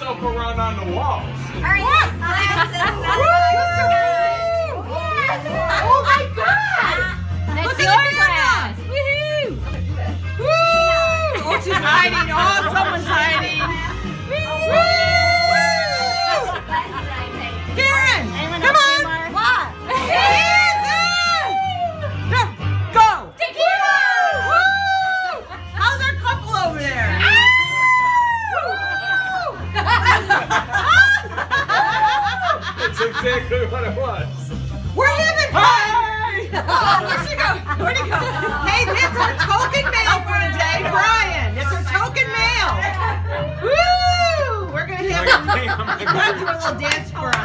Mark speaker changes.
Speaker 1: yourself around on the walls.
Speaker 2: Are these glasses?
Speaker 3: Oh my God!
Speaker 2: That's
Speaker 3: Look at
Speaker 2: your
Speaker 3: the
Speaker 2: glass.
Speaker 3: Woohoo! Woo! Oh, she's hiding. Oh, someone's hiding. Woo! Karen, come on.
Speaker 2: What?
Speaker 3: Hands up! Go!
Speaker 2: Tequila!
Speaker 3: Woo! How's our couple over there?
Speaker 1: That's exactly what it was.
Speaker 3: We're having fun! Oh, where'd she go? Where'd he go? Hey, that's our token male for today, Brian. That's our token male. Woo! We're gonna have him do a little dance for us.